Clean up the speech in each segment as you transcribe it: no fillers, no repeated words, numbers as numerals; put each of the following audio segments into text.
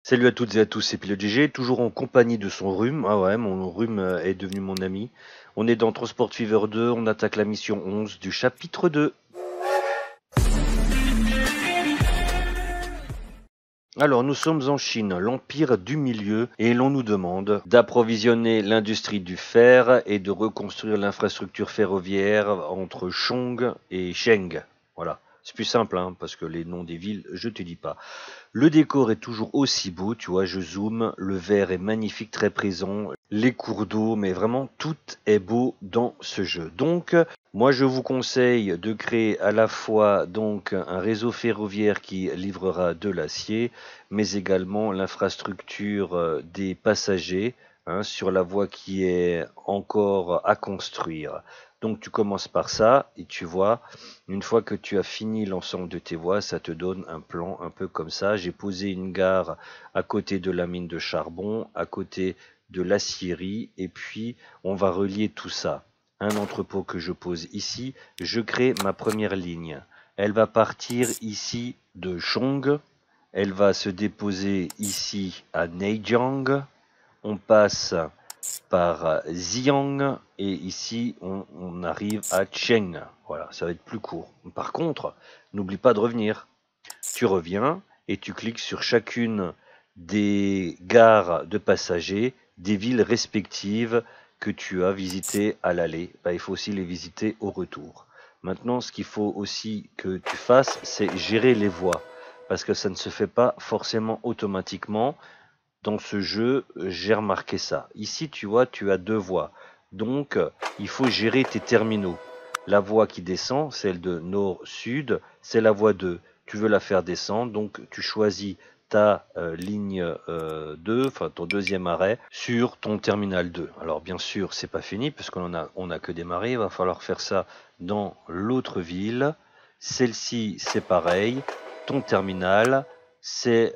Salut à toutes et à tous, c'est Pilote GG, toujours en compagnie de son rhume. Ah ouais, mon rhume est devenu mon ami. On est dans Transport Fever 2, on attaque la mission 11 du chapitre 2. Alors, nous sommes en Chine, l'empire du milieu, et l'on nous demande d'approvisionner l'industrie du fer et de reconstruire l'infrastructure ferroviaire entre Chong et Sheng. Voilà, c'est plus simple, hein, parce que les noms des villes, je te dis pas. Le décor est toujours aussi beau, tu vois, je zoome, le vert est magnifique, très présent, les cours d'eau, mais vraiment tout est beau dans ce jeu. Donc, moi je vous conseille de créer à la fois donc un réseau ferroviaire qui livrera de l'acier, mais également l'infrastructure des passagers sur la voie qui est encore à construire. Donc tu commences par ça et tu vois, une fois que tu as fini l'ensemble de tes voies, ça te donne un plan un peu comme ça. J'ai posé une gare à côté de la mine de charbon, à côté de l'acierie, et puis on va relier tout ça. Un entrepôt que je pose ici, je crée ma première ligne. Elle va partir ici de Chong, elle va se déposer ici à Neijiang, on passe par Xiang et ici on arrive à Cheng. Voilà, ça va être plus court. Par contre, n'oublie pas de revenir. Tu reviens et tu cliques sur chacune des gares de passagers des villes respectives que tu as visitées à l'aller. Il faut aussi les visiter au retour. Maintenant, ce qu'il faut aussi que tu fasses, c'est gérer les voies. Parce que ça ne se fait pas forcément automatiquement. Dans ce jeu, j'ai remarqué ça. Ici, tu vois, tu as deux voies. Donc, il faut gérer tes terminaux. La voie qui descend, celle de nord-sud, c'est la voie 2. Tu veux la faire descendre, donc tu choisis ta ligne 2, enfin ton deuxième arrêt, sur ton terminal 2. Alors bien sûr, c'est pas fini, puisqu'on a que démarré, il va falloir faire ça dans l'autre ville. Celle-ci, c'est pareil. Ton terminal, c'est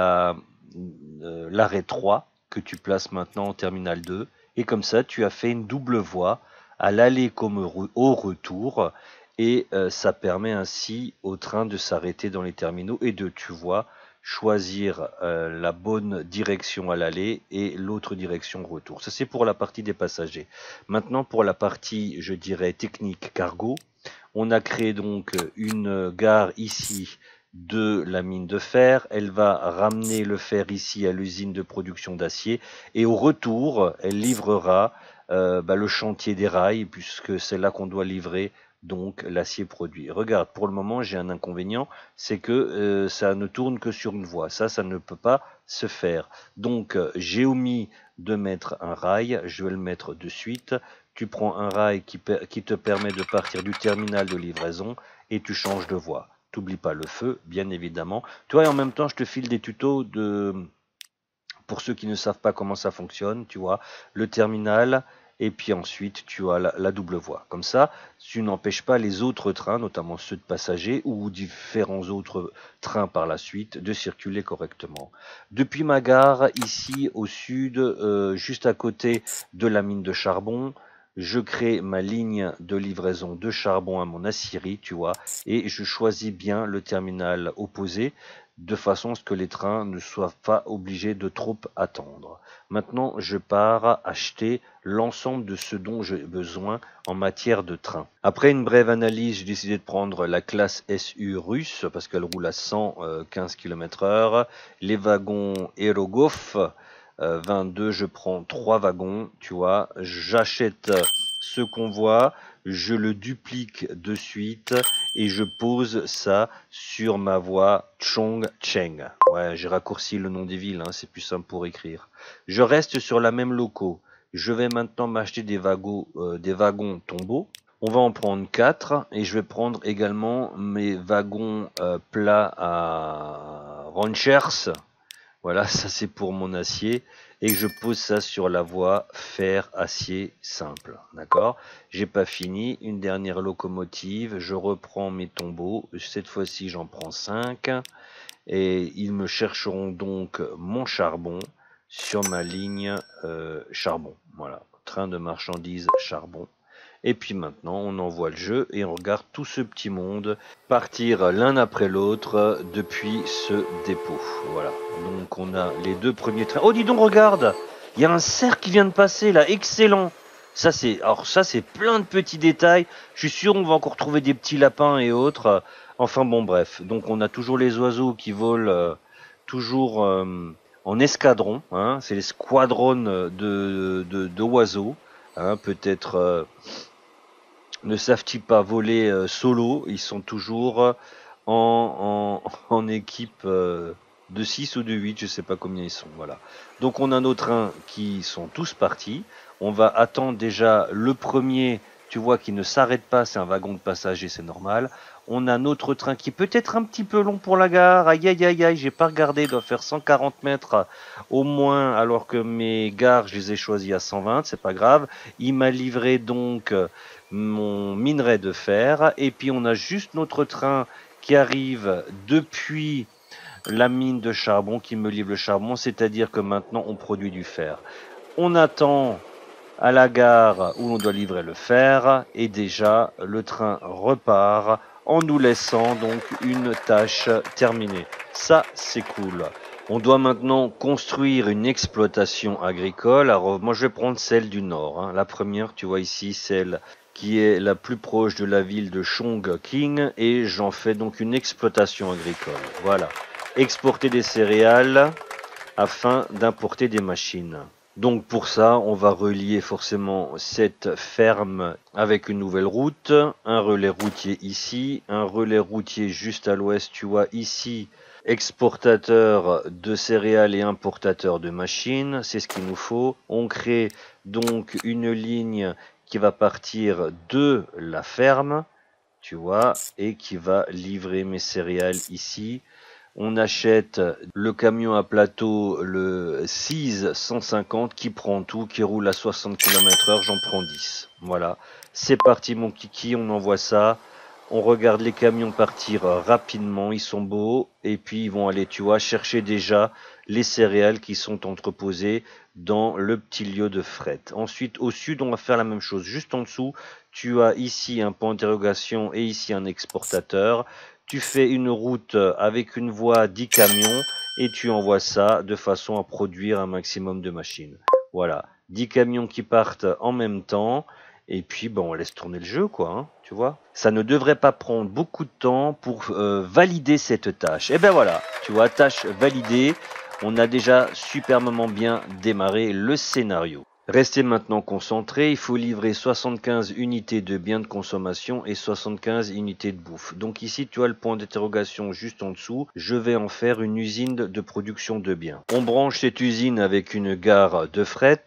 l'arrêt 3 que tu places maintenant en terminal 2. Et comme ça, tu as fait une double voie à l'aller comme au retour. Et ça permet ainsi au train de s'arrêter dans les terminaux et de, tu vois, choisir la bonne direction à l'aller et l'autre direction au retour. Ça, c'est pour la partie des passagers. Maintenant, pour la partie, je dirais, technique cargo, on a créé donc une gare ici de la mine de fer. Elle va ramener le fer ici à l'usine de production d'acier et au retour, elle livrera le chantier des rails puisque c'est là qu'on doit livrer donc l'acier produit. Regarde, pour le moment, j'ai un inconvénient, c'est que ça ne tourne que sur une voie. Ça ne peut pas se faire. Donc, j'ai omis de mettre un rail. Je vais le mettre de suite. Tu prends un rail qui te permet de partir du terminal de livraison et tu changes de voie. T'oublies pas le feu, bien évidemment. Tu vois, et en même temps, je te file des tutos pour ceux qui ne savent pas comment ça fonctionne, tu vois, le terminal, et puis ensuite tu as la double voie. Comme ça, tu n'empêches pas les autres trains, notamment ceux de passagers ou différents autres trains par la suite, de circuler correctement. Depuis ma gare, ici au sud, juste à côté de la mine de charbon, je crée ma ligne de livraison de charbon à mon acierie, tu vois, et je choisis bien le terminal opposé de façon à ce que les trains ne soient pas obligés de trop attendre. Maintenant, je pars acheter l'ensemble de ce dont j'ai besoin en matière de train. Après une brève analyse, j'ai décidé de prendre la classe SU russe parce qu'elle roule à 115 km/h. Les wagons Aerogov 22, je prends 3 wagons, tu vois. J'achète ce convoi, je le duplique de suite et je pose ça sur ma voie Chongcheng. Ouais, j'ai raccourci le nom des villes, c'est plus simple pour écrire. Je reste sur la même loco. Je vais maintenant m'acheter des wagons tombeaux. On va en prendre 4 et je vais prendre également mes wagons plats à Ronchers. Voilà, ça c'est pour mon acier et je pose ça sur la voie fer acier simple. D'accord? J'ai pas fini. Une dernière locomotive. Je reprends mes tombeaux. Cette fois-ci, j'en prends 5 et ils me chercheront donc mon charbon sur ma ligne charbon. Voilà, train de marchandises charbon. Et puis maintenant, on envoie le jeu et on regarde tout ce petit monde partir l'un après l'autre depuis ce dépôt. Voilà. Donc on a les deux premiers trains. Oh, dis donc, regarde! Il y a un cerf qui vient de passer là. Excellent! Alors ça, c'est plein de petits détails. Je suis sûr on va encore trouver des petits lapins et autres. Enfin bon, bref. Donc on a toujours les oiseaux qui volent toujours en escadron. Hein. C'est les squadrons d'oiseaux. Hein. Peut-être ne savent-ils pas voler solo. Ils sont toujours en équipe de 6 ou de 8, je sais pas combien ils sont. Voilà. Donc on a nos trains qui sont tous partis. On va attendre déjà le premier, tu vois, qui ne s'arrête pas, c'est un wagon de passagers, c'est normal. On a notre train qui peut être un petit peu long pour la gare. Aïe aïe aïe aïe, j'ai pas regardé, il doit faire 140 mètres au moins, alors que mes gares, je les ai choisies à 120, c'est pas grave. Il m'a livré donc mon minerai de fer. Et puis on a juste notre train qui arrive depuis la mine de charbon qui me livre le charbon, c'est-à-dire que maintenant on produit du fer. On attend à la gare où on doit livrer le fer et déjà le train repart en nous laissant donc une tâche terminée. Ça, c'est cool. On doit maintenant construire une exploitation agricole. Alors moi je vais prendre celle du nord. Hein. La première, tu vois ici, celle qui est la plus proche de la ville de Chongqing et j'en fais donc une exploitation agricole. Voilà. Exporter des céréales afin d'importer des machines. Donc pour ça, on va relier forcément cette ferme avec une nouvelle route, un relais routier ici, un relais routier juste à l'ouest, tu vois ici, exportateur de céréales et importateur de machines, c'est ce qu'il nous faut. On crée donc une ligne qui va partir de la ferme, tu vois, et qui va livrer mes céréales ici. On achète le camion à plateau, le 650 qui prend tout, qui roule à 60 km/h, j'en prends 10. Voilà, c'est parti mon kiki, on envoie ça. On regarde les camions partir rapidement, ils sont beaux, et puis ils vont aller, tu vois, chercher déjà les céréales qui sont entreposées dans le petit lieu de fret. Ensuite, au sud, on va faire la même chose. Juste en dessous, tu as ici un point d'interrogation et ici un exportateur. Tu fais une route avec une voie 10 camions et tu envoies ça de façon à produire un maximum de machines. Voilà, 10 camions qui partent en même temps et puis bon, on laisse tourner le jeu quoi, hein, tu vois. Ça ne devrait pas prendre beaucoup de temps pour valider cette tâche. Et ben voilà, tu vois, tâche validée. On a déjà superbement bien démarré le scénario. Restez maintenant concentrés, il faut livrer 75 unités de biens de consommation et 75 unités de bouffe. Donc ici tu as le point d'interrogation juste en dessous, je vais en faire une usine de production de biens. On branche cette usine avec une gare de fret,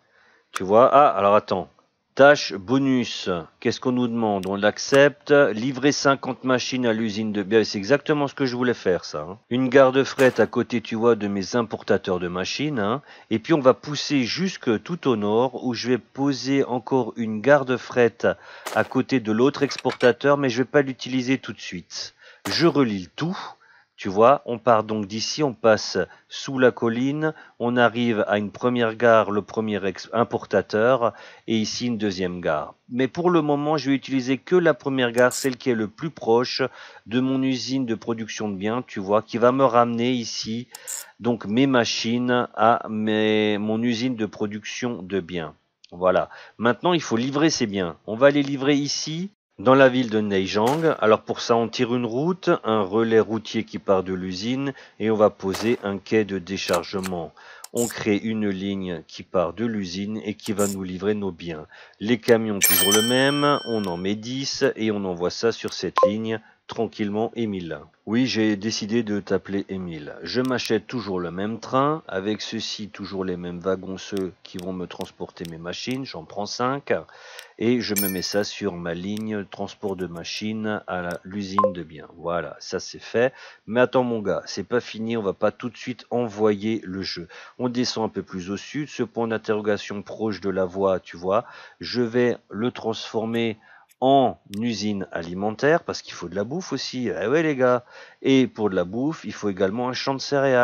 tu vois. Ah, alors attends. Tâche bonus, qu'est-ce qu'on nous demande? On l'accepte. Livrer 50 machines à l'usine de biens. C'est exactement ce que je voulais faire, ça. Hein. Une gare de fret à côté, tu vois, de mes importateurs de machines. Hein. Et puis, on va pousser jusque tout au nord, où je vais poser encore une gare de fret à côté de l'autre exportateur, mais je ne vais pas l'utiliser tout de suite. Je relie le tout. Tu vois, on part donc d'ici, on passe sous la colline, on arrive à une première gare, le premier importateur, et ici une deuxième gare. Mais pour le moment, je vais utiliser que la première gare, celle qui est le plus proche de mon usine de production de biens, tu vois, qui va me ramener ici, donc mes machines à mon usine de production de biens. Voilà. Maintenant, il faut livrer ces biens. On va les livrer ici dans la ville de Neijiang. Alors pour ça, on tire une route, un relais routier qui part de l'usine et on va poser un quai de déchargement. On crée une ligne qui part de l'usine et qui va nous livrer nos biens. Les camions, toujours le même, on en met 10 et on envoie ça sur cette ligne tranquillement, Émile. Oui, j'ai décidé de t'appeler Émile. Je m'achète toujours le même train, avec ceux-ci toujours les mêmes wagons, ceux qui vont me transporter mes machines, j'en prends 5, et je me mets ça sur ma ligne transport de machines à l'usine de biens. Voilà, ça c'est fait. Mais attends mon gars, c'est pas fini, on va pas tout de suite envoyer le jeu. On descend un peu plus au sud, ce point d'interrogation proche de la voie, tu vois, je vais le transformer en usine alimentaire, parce qu'il faut de la bouffe aussi. Eh ouais les gars. Et pour de la bouffe, il faut également un champ de céréales.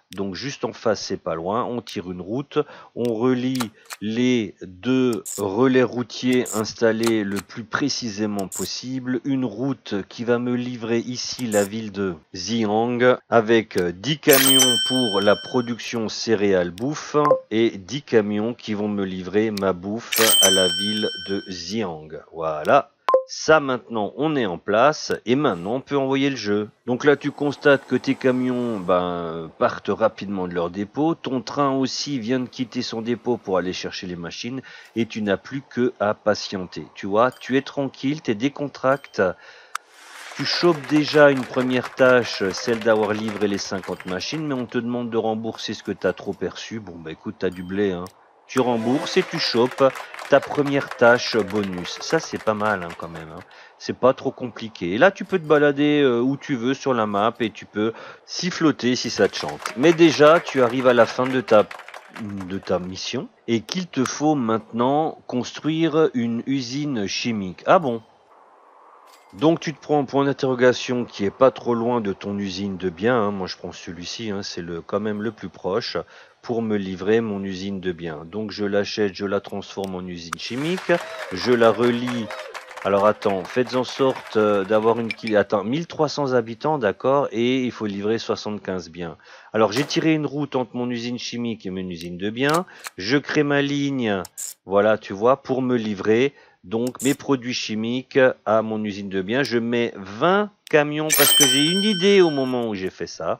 Donc juste en face, c'est pas loin. On tire une route, on relie les deux relais routiers installés le plus précisément possible. Une route qui va me livrer ici la ville de Xi'an avec 10 camions pour la production céréales bouffe et 10 camions qui vont me livrer ma bouffe à la ville de Xi'an. Voilà. Ça maintenant on est en place et maintenant on peut envoyer le jeu. Donc là tu constates que tes camions partent rapidement de leur dépôt, ton train aussi vient de quitter son dépôt pour aller chercher les machines et tu n'as plus que à patienter. Tu vois, tu es tranquille, tu es décontracté, tu chopes déjà une première tâche, celle d'avoir livré les 50 machines, mais on te demande de rembourser ce que tu as trop perçu. Bon bah écoute, tu as du blé, hein. Tu rembourses et tu chopes ta première tâche bonus. Ça, c'est pas mal hein, quand même. Hein. C'est pas trop compliqué. Et là, tu peux te balader où tu veux sur la map et tu peux siffloter si ça te chante. Mais déjà, tu arrives à la fin de ta mission et qu'il te faut maintenant construire une usine chimique. Ah bon? Donc tu te prends un point d'interrogation qui est pas trop loin de ton usine de biens. Hein. Moi je prends celui-ci, hein, c'est quand même le plus proche pour me livrer mon usine de biens. Donc je l'achète, je la transforme en usine chimique, je la relie. Alors attends, faites en sorte d'avoir Attends, 1300 habitants, d'accord, et il faut livrer 75 biens. Alors j'ai tiré une route entre mon usine chimique et mon usine de biens. Je crée ma ligne, voilà, tu vois, pour me livrer donc mes produits chimiques à mon usine de biens. Je mets 20 camions parce que j'ai une idée au moment où j'ai fait ça.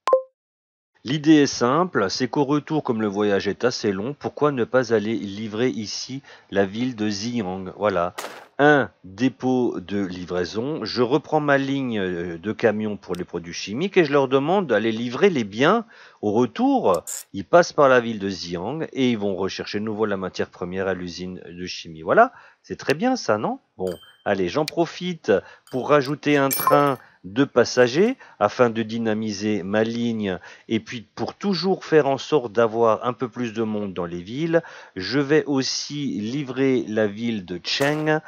L'idée est simple, c'est qu'au retour, comme le voyage est assez long, pourquoi ne pas aller livrer ici la ville de Xi'an? Voilà, un dépôt de livraison. Je reprends ma ligne de camions pour les produits chimiques et je leur demande d'aller livrer les biens. Au retour, ils passent par la ville de Xi'an et ils vont rechercher de nouveau la matière première à l'usine de chimie. Voilà, c'est très bien ça, non? Bon, allez, j'en profite pour rajouter un train de passagers afin de dynamiser ma ligne et puis pour toujours faire en sorte d'avoir un peu plus de monde dans les villes, je vais aussi livrer la ville de Cheng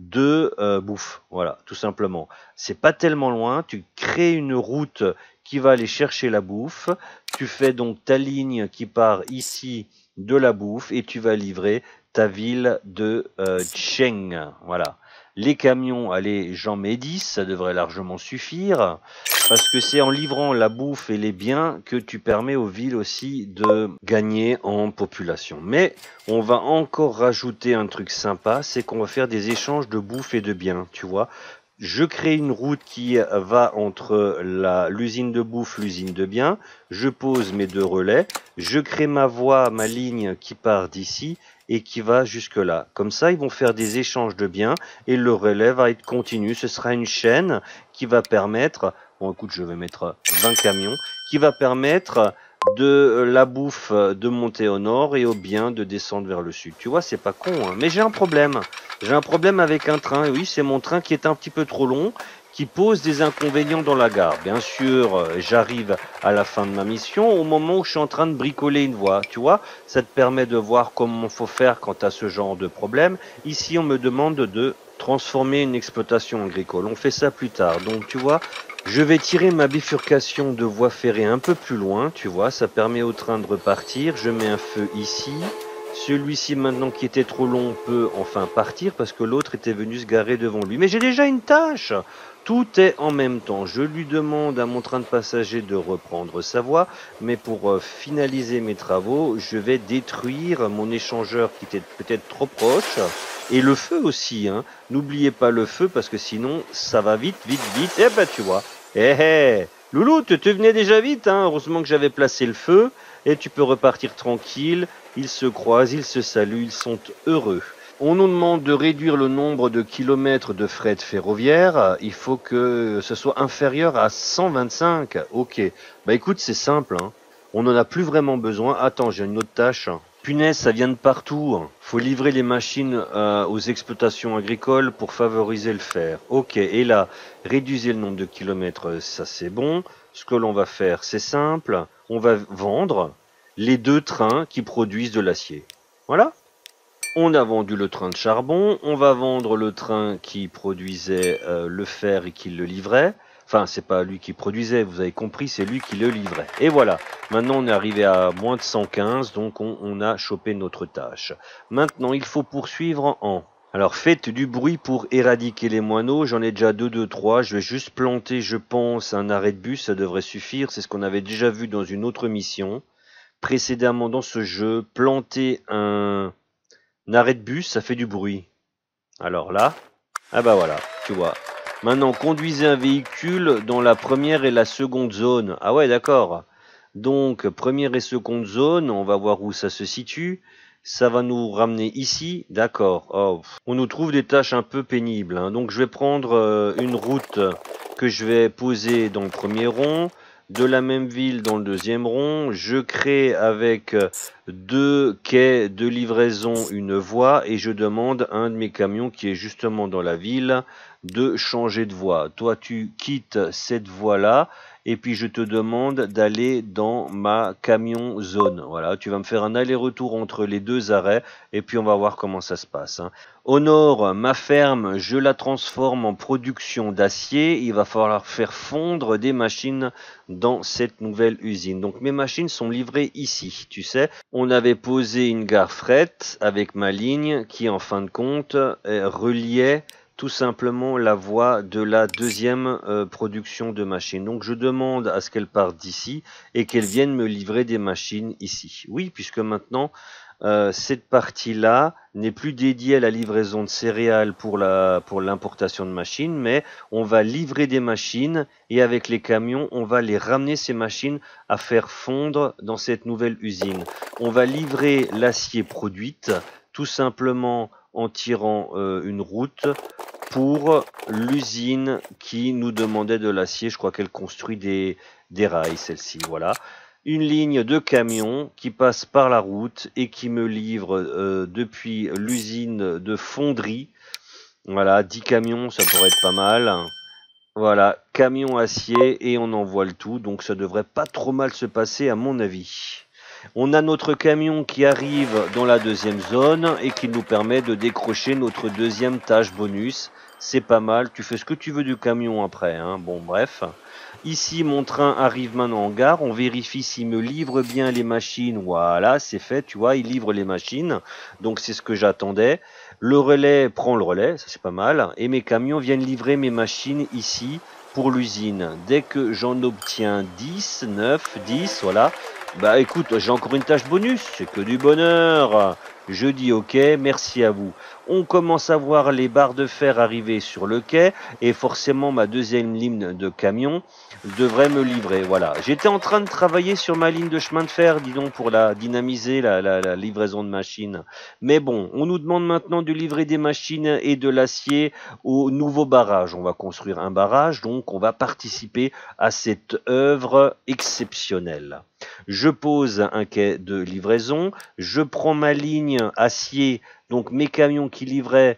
de bouffe. Voilà, tout simplement. C'est pas tellement loin, tu crées une route qui va aller chercher la bouffe, tu fais donc ta ligne qui part ici de la bouffe et tu vas livrer ta ville de Cheng. Voilà. Les camions, allez, j'en mets 10, ça devrait largement suffire, parce que c'est en livrant la bouffe et les biens que tu permets aux villes aussi de gagner en population. Mais on va encore rajouter un truc sympa, c'est qu'on va faire des échanges de bouffe et de biens, tu vois. Je crée une route qui va entre l'usine de bouffe, l'usine de biens, je pose mes deux relais, je crée ma voie, ma ligne qui part d'ici, et qui va jusque là. Comme ça, ils vont faire des échanges de biens et le relais va être continu. Ce sera une chaîne qui va permettre, bon écoute, je vais mettre 20 camions, qui va permettre de la bouffe de monter au nord et aux biens de descendre vers le sud. Tu vois, c'est pas con, hein. Mais j'ai un problème. J'ai un problème avec un train. Et oui, c'est mon train qui est un petit peu trop long, qui pose des inconvénients dans la gare. Bien sûr, j'arrive à la fin de ma mission au moment où je suis en train de bricoler une voie. Tu vois, ça te permet de voir comment il faut faire quand tu as ce genre de problème. Ici, on me demande de transformer une exploitation agricole. On fait ça plus tard. Donc, tu vois, je vais tirer ma bifurcation de voie ferrée un peu plus loin. Tu vois, ça permet au train de repartir. Je mets un feu ici. Celui-ci, maintenant qui était trop long, peut enfin partir parce que l'autre était venu se garer devant lui. Mais j'ai déjà une tâche. Tout est en même temps. Je lui demande à mon train de passagers de reprendre sa voie, mais pour finaliser mes travaux, je vais détruire mon échangeur qui était peut-être trop proche. Et le feu aussi, hein. N'oubliez pas le feu parce que sinon, ça va vite, vite, vite. Eh ben, tu vois. Loulou, tu venais déjà vite, hein. Heureusement que j'avais placé le feu. Et tu peux repartir tranquille. Ils se croisent, ils se saluent, ils sont heureux. On nous demande de réduire le nombre de kilomètres de fret ferroviaire. Il faut que ce soit inférieur à 125. Ok. Bah écoute, c'est simple. Hein. On n'en a plus vraiment besoin. Attends, j'ai une autre tâche. Punaise, ça vient de partout. Faut livrer les machines aux exploitations agricoles pour favoriser le fer. Ok. Et là, réduisez le nombre de kilomètres, ça c'est bon. Ce que l'on va faire, c'est simple. On va vendre les deux trains qui produisent de l'acier. Voilà. On a vendu le train de charbon, on va vendre le train qui produisait le fer et qui le livrait. Enfin, c'est pas lui qui produisait, vous avez compris, c'est lui qui le livrait. Et voilà, maintenant on est arrivé à moins de 115, donc on a chopé notre tâche. Maintenant, il faut poursuivre en... Alors faites du bruit pour éradiquer les moineaux, j'en ai déjà 2, 3, je vais juste planter, je pense, un arrêt de bus, ça devrait suffire, c'est ce qu'on avait déjà vu dans une autre mission. Précédemment dans ce jeu, planter un arrêt de bus, ça fait du bruit. Alors là, ah bah voilà, tu vois. Maintenant, conduisez un véhicule dans la première et la seconde zone. Ah ouais, d'accord. Donc, première et seconde zone, on va voir où ça se situe. Ça va nous ramener ici, d'accord. Oh, on nous trouve des tâches un peu pénibles, hein. Donc, je vais prendre une route que je vais poser dans le premier rond. De la même ville dans le deuxième rond, je crée avec 2 quais de livraison une voie et je demande à un de mes camions qui est justement dans la ville de changer de voie. Toi, tu quittes cette voie-là et puis je te demande d'aller dans ma camion zone. Voilà, tu vas me faire un aller-retour entre les 2 arrêts et puis on va voir comment ça se passe, hein. Au nord, ma ferme, je la transforme en production d'acier. Il va falloir faire fondre des machines dans cette nouvelle usine. Donc mes machines sont livrées ici, tu sais. On avait posé une gare fret avec ma ligne qui en fin de compte reliait tout simplement la voie de la deuxième production de machines. Donc je demande à ce qu'elle parte d'ici et qu'elle vienne me livrer des machines ici. Oui, puisque maintenant cette partie-là n'est plus dédiée à la livraison de céréales pour l'importation de machines, mais on va livrer des machines et avec les camions, on va les ramener ces machines à faire fondre dans cette nouvelle usine. On va livrer l'acier produite tout simplement en tirant une route pour l'usine qui nous demandait de l'acier. Je crois qu'elle construit des rails, celle-ci, voilà. Une ligne de camions qui passe par la route et qui me livre depuis l'usine de fonderie. Voilà, 10 camions, ça pourrait être pas mal. Voilà, camion acier et on envoie le tout, donc ça devrait pas trop mal se passer à mon avis. On a notre camion qui arrive dans la deuxième zone et qui nous permet de décrocher notre deuxième tâche bonus. C'est pas mal, tu fais ce que tu veux du camion après, hein. Bon bref. Ici, mon train arrive maintenant en gare. On vérifie s'il me livre bien les machines. Voilà, c'est fait, tu vois, il livre les machines. Donc, c'est ce que j'attendais. Le relais prend le relais, ça c'est pas mal. Et mes camions viennent livrer mes machines ici pour l'usine. Dès que j'en obtiens 10, 9, 10, voilà. Bah écoute, j'ai encore une tâche bonus, c'est que du bonheur. Je dis ok, merci à vous. On commence à voir les barres de fer arriver sur le quai et forcément ma deuxième ligne de camion devrait me livrer. Voilà, j'étais en train de travailler sur ma ligne de chemin de fer, dis donc, pour la dynamiser, la livraison de machines. Mais bon, on nous demande maintenant de livrer des machines et de l'acier au nouveau barrage. On va construire un barrage, donc on va participer à cette œuvre exceptionnelle. Je pose un quai de livraison, je prends ma ligne acier, donc mes camions qui livraient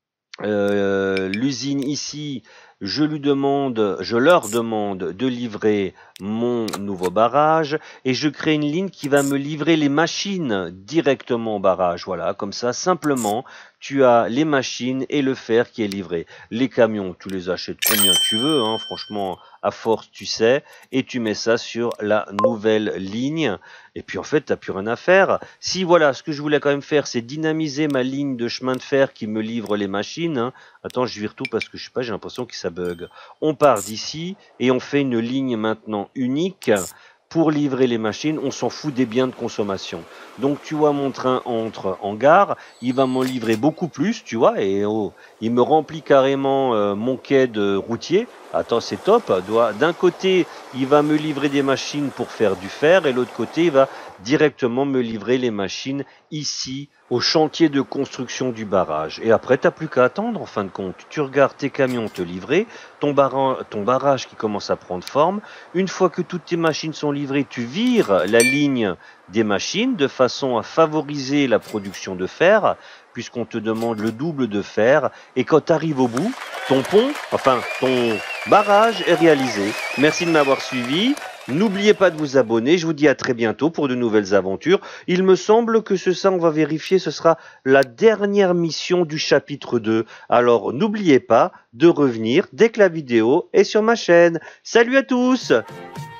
l'usine ici, je leur demande de livrer mon nouveau barrage et je crée une ligne qui va me livrer les machines directement au barrage. Voilà, comme ça, simplement, tu as les machines et le fer qui est livré. Les camions, tu les achètes combien tu veux, hein, franchement, à force, tu sais, et tu mets ça sur la nouvelle ligne. Et puis en fait, tu n'as plus rien à faire. Si voilà, ce que je voulais quand même faire, c'est dynamiser ma ligne de chemin de fer qui me livre les machines, hein. Attends, je vire tout parce que je sais pas, j'ai l'impression que ça bug. On part d'ici et on fait une ligne maintenant unique pour livrer les machines. On s'en fout des biens de consommation. Donc tu vois, mon train entre en gare, il va m'en livrer beaucoup plus, tu vois, et oh, il me remplit carrément mon quai de routier. Attends, c'est top. D'un côté, il va me livrer des machines pour faire du fer et l'autre côté, il va directement me livrer les machines ici au chantier de construction du barrage. Et après, tu n'as plus qu'à attendre en fin de compte. Tu regardes tes camions te livrer, ton barrage qui commence à prendre forme. Une fois que toutes tes machines sont livrées, tu vires la ligne des machines de façon à favoriser la production de fer, puisqu'on te demande le double de fer. Et quand tu arrives au bout, ton barrage est réalisé. Merci de m'avoir suivi. N'oubliez pas de vous abonner, je vous dis à très bientôt pour de nouvelles aventures. Il me semble que on va vérifier, ce sera la dernière mission du chapitre 2. Alors n'oubliez pas de revenir dès que la vidéo est sur ma chaîne. Salut à tous!